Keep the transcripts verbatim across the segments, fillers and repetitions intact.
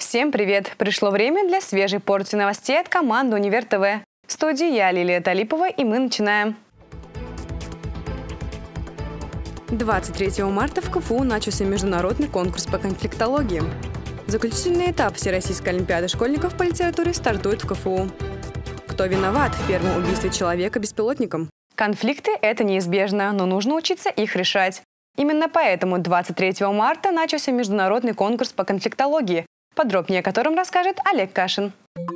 Всем привет! Пришло время для свежей порции новостей от команды Универ ТВ. В студии я, Лилия Талипова, и мы начинаем. двадцать третьего марта в КФУ начался международный конкурс по конфликтологии. Заключительный этап Всероссийской олимпиады школьников по литературе стартует в КФУ. Кто виноват в первом убийстве человека беспилотником? Конфликты – это неизбежно, но нужно учиться их решать. Именно поэтому двадцать третьего марта начался международный конкурс по конфликтологии, подробнее о котором расскажет Олег Кашин.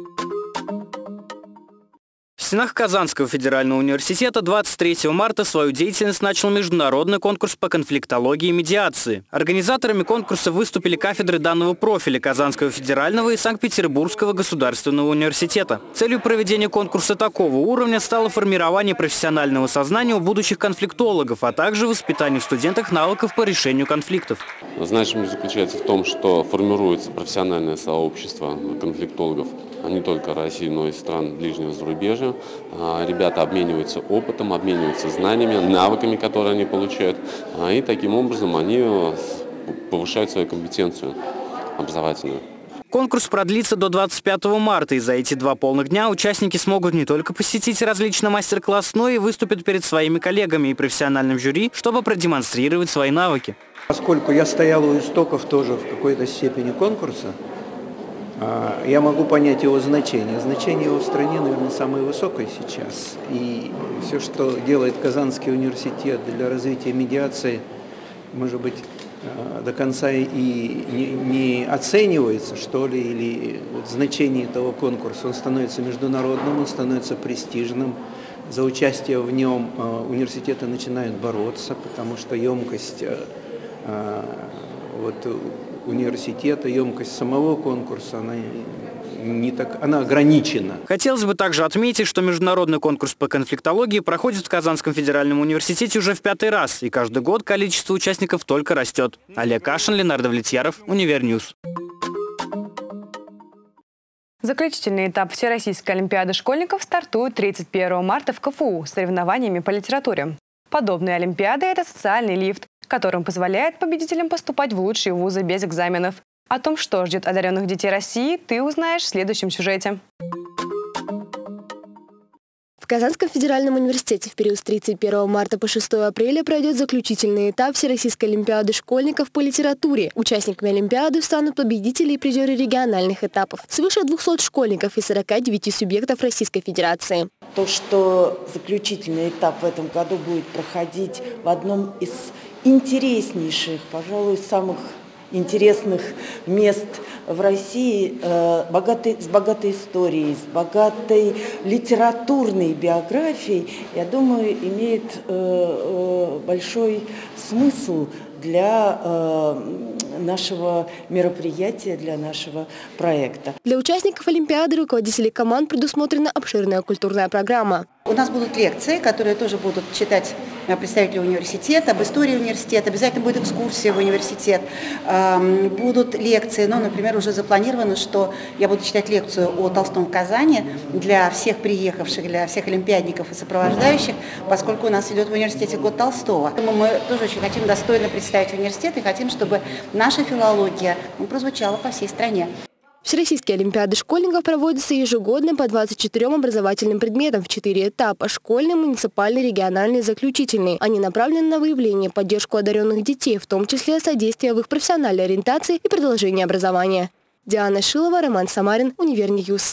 В стенах Казанского федерального университета двадцать третьего марта свою деятельность начал международный конкурс по конфликтологии и медиации. Организаторами конкурса выступили кафедры данного профиля Казанского федерального и Санкт-Петербургского государственного университета. Целью проведения конкурса такого уровня стало формирование профессионального сознания у будущих конфликтологов, а также воспитание в студентах навыков по решению конфликтов. Значимость заключается в том, что формируется профессиональное сообщество конфликтологов не только России, но и стран ближнего зарубежья. Ребята обмениваются опытом, обмениваются знаниями, навыками, которые они получают. И таким образом они повышают свою компетенцию образовательную. Конкурс продлится до двадцать пятого марта, и за эти два полных дня участники смогут не только посетить различные мастер-классы, но и выступить перед своими коллегами и профессиональным жюри, чтобы продемонстрировать свои навыки. Поскольку я стоял у истоков тоже в какой-то степени конкурса, я могу понять его значение. Значение его в стране, наверное, самое высокое сейчас. И все, что делает Казанский университет для развития медиации, может быть, до конца и не, не оценивается, что ли, или вот значение этого конкурса. Он становится международным, он становится престижным. За участие в нем университеты начинают бороться, потому что емкость вот, университета, емкость самого конкурса, она не так, она ограничена. Хотелось бы также отметить, что международный конкурс по конфликтологии проходит в Казанском федеральном университете уже в пятый раз, и каждый год количество участников только растет. Олег Кашин, Ленардо Влетьяров, Универньюз. Заключительный этап Всероссийской олимпиады школьников стартует тридцать первого марта в КФУ с соревнованиями по литературе. Подобные олимпиады – это социальный лифт, которым позволяет победителям поступать в лучшие вузы без экзаменов. О том, что ждет одаренных детей России, ты узнаешь в следующем сюжете. В Казанском федеральном университете в период с тридцать первого марта по шестого апреля пройдет заключительный этап Всероссийской олимпиады школьников по литературе. Участниками олимпиады станут победители и призеры региональных этапов. Свыше двухсот школьников из сорока девяти субъектов Российской Федерации. То, что заключительный этап в этом году будет проходить в одном из интереснейших, пожалуй, самых интересных мест в России, э, богатой, с богатой историей, с богатой литературной биографией, я думаю, имеет э, э, большой смысл для э, нашего мероприятия, для нашего проекта. Для участников олимпиады и руководителей команд предусмотрена обширная культурная программа. У нас будут лекции, которые тоже будут читать представители университета, об истории университета, обязательно будет экскурсия в университет, будут лекции, ну, например, уже запланировано, что я буду читать лекцию о Толстом в Казани для всех приехавших, для всех олимпиадников и сопровождающих, поскольку у нас идет в университете год Толстого. Мы тоже очень хотим достойно представить университет и хотим, чтобы наша филология ну, прозвучала по всей стране. Всероссийские олимпиады школьников проводятся ежегодно по двадцати четырем образовательным предметам в четыре этапа – школьный, муниципальный, региональный, заключительный. Они направлены на выявление и поддержку одаренных детей, в том числе содействие в их профессиональной ориентации и продолжение образования. Диана Шилова, Роман Самарин, Универньюз.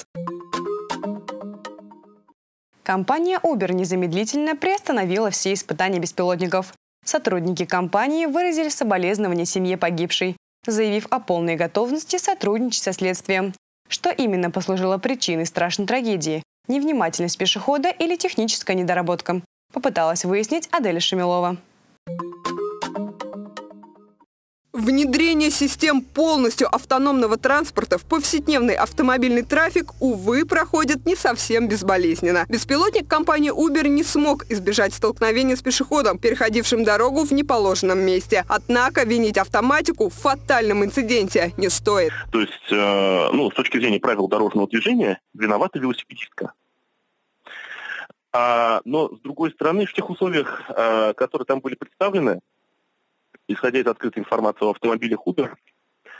Компания Uber незамедлительно приостановила все испытания беспилотников. Сотрудники компании выразили соболезнования семье погибшей, заявив о полной готовности сотрудничать со следствием. Что именно послужило причиной страшной трагедии? Невнимательность пешехода или техническая недоработка? Попыталась выяснить Аделя Шамилова. Внедрение систем полностью автономного транспорта в повседневный автомобильный трафик, увы, проходит не совсем безболезненно. Беспилотник компании Uber не смог избежать столкновения с пешеходом, переходившим дорогу в неположенном месте. Однако винить автоматику в фатальном инциденте не стоит. То есть, э, ну, с точки зрения правил дорожного движения, виновата велосипедистка. А, но, с другой стороны, в тех условиях, э, которые там были представлены, исходя из открытой информации о автомобилях Uber,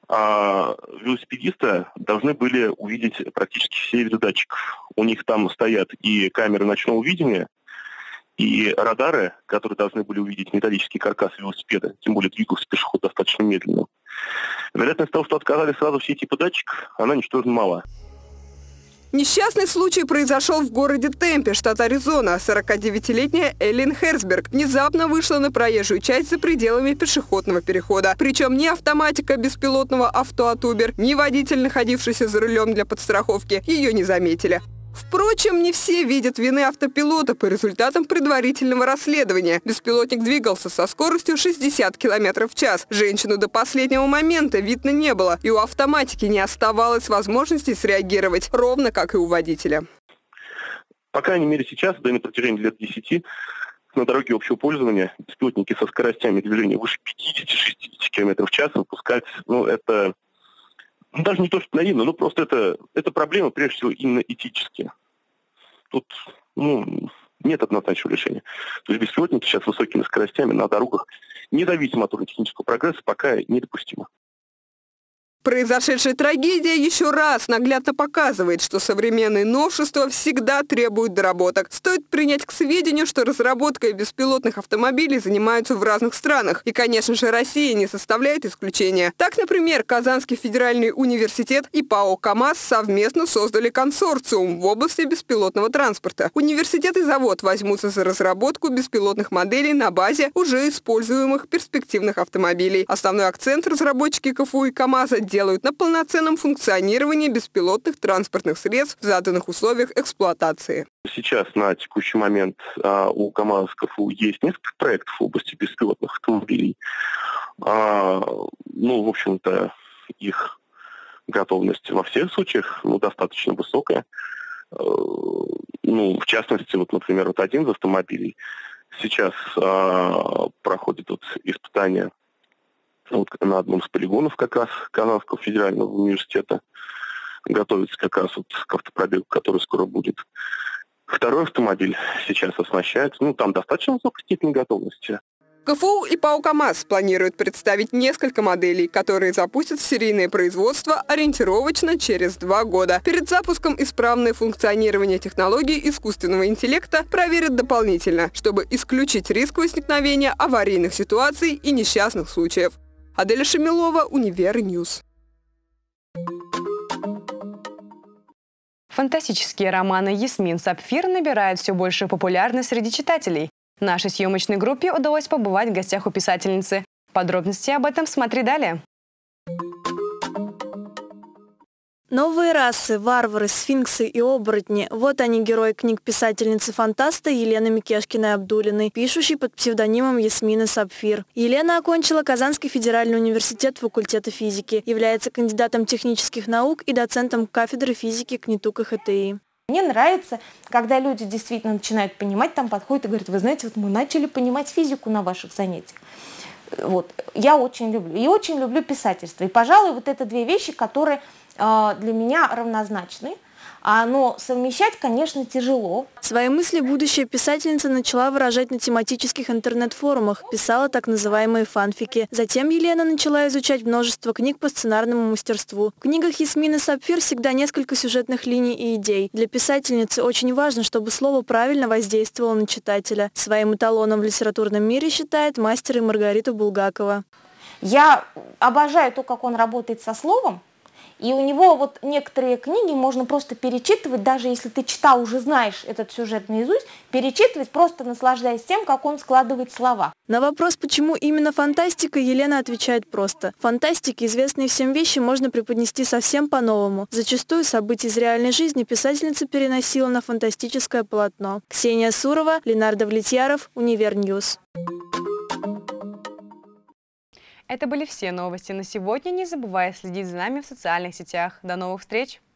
А велосипедисты должны были увидеть практически все виды датчиков. У них там стоят и камеры ночного видения, и радары, которые должны были увидеть металлический каркас велосипеда, тем более двигался пешеход достаточно медленно. Вероятность того, что отказали сразу все типы датчиков, она ничтожно мала. Несчастный случай произошел в городе Темпе, штат Аризона. сорокадевятилетняя Эллен Херцберг внезапно вышла на проезжую часть за пределами пешеходного перехода. Причем ни автоматика беспилотного авто от Uber, ни водитель, находившийся за рулем для подстраховки, ее не заметили. Впрочем, не все видят вины автопилота по результатам предварительного расследования. Беспилотник двигался со скоростью шестьдесят километров в час. Женщину до последнего момента видно не было, и у автоматики не оставалось возможности среагировать, ровно как и у водителя. По крайней мере сейчас, да и на протяжении лет десяти, на дороге общего пользования беспилотники со скоростями движения выше пятидесяти-шестидесяти километров в час выпускать, ну это... Ну, даже не то, что наивно, но просто это, это проблема, прежде всего, именно этические. Тут ну, нет однозначного решения. То есть беспилотники сейчас с высокими скоростями на дорогах, независимо от уровня технического прогресса, пока недопустимо. Произошедшая трагедия еще раз наглядно показывает, что современные новшества всегда требуют доработок. Стоит принять к сведению, что разработкой беспилотных автомобилей занимаются в разных странах. И, конечно же, Россия не составляет исключения. Так, например, Казанский федеральный университет и ПАО «КамАЗ» совместно создали консорциум в области беспилотного транспорта. Университет и завод возьмутся за разработку беспилотных моделей на базе уже используемых перспективных автомобилей. Основной акцент разработчики КФУ и КамАЗа делают на полноценном функционировании беспилотных транспортных средств в заданных условиях эксплуатации. Сейчас на текущий момент а, у КамАЗ КФУ есть несколько проектов в области беспилотных автомобилей. А, ну, в общем-то, их готовность во всех случаях ну, достаточно высокая. А, ну, в частности, вот, например, вот один из автомобилей сейчас а, проходит вот, испытания вот на одном из полигонов как раз Казанского федерального университета. Готовится как раз вот к автопробегу, который скоро будет. Второй автомобиль сейчас оснащается, ну, там достаточно высокой степени готовности. КФУ и ПАО «КамАЗ» планируют представить несколько моделей, которые запустят в серийное производство ориентировочно через два года. Перед запуском исправное функционирование технологий искусственного интеллекта проверят дополнительно, чтобы исключить риск возникновения аварийных ситуаций и несчастных случаев. Аделя Шамилова, Универньюз. Фантастические романы «Ясмин Сапфир» набирают все большую популярность среди читателей. Нашей съемочной группе удалось побывать в гостях у писательницы. Подробности об этом смотри далее. Новые расы, варвары, сфинксы и оборотни – вот они, герои книг писательницы-фантаста Елены Микешкиной-Абдуллиной, пишущей под псевдонимом Ясмины Сапфир. Елена окончила Казанский федеральный университет факультета физики, является кандидатом технических наук и доцентом кафедры физики КНИТУ КХТИ. Мне нравится, когда люди действительно начинают понимать, там подходят и говорят: вы знаете, вот мы начали понимать физику на ваших занятиях. Вот. Я очень люблю. И очень люблю писательство. И, пожалуй, вот это две вещи, которые э, для меня равнозначны. А, но совмещать, конечно, тяжело. Свои мысли будущая писательница начала выражать на тематических интернет-форумах, писала так называемые фанфики. Затем Елена начала изучать множество книг по сценарному мастерству. В книгах Ясмины Сапфир всегда несколько сюжетных линий и идей. Для писательницы очень важно, чтобы слово правильно воздействовало на читателя. Своим эталоном в литературном мире считает мастера Маргариту Булгакова. Я обожаю то, как он работает со словом. И у него вот некоторые книги можно просто перечитывать, даже если ты читал, уже знаешь этот сюжет наизусть, перечитывать, просто наслаждаясь тем, как он складывает слова. На вопрос, почему именно фантастика, Елена отвечает просто. В фантастике известные всем вещи можно преподнести совсем по-новому. Зачастую события из реальной жизни писательница переносила на фантастическое полотно. Ксения Сурова, Ленардо Влетьяров, Универньюз. Это были все новости на сегодня. Не забывай следить за нами в социальных сетях. До новых встреч!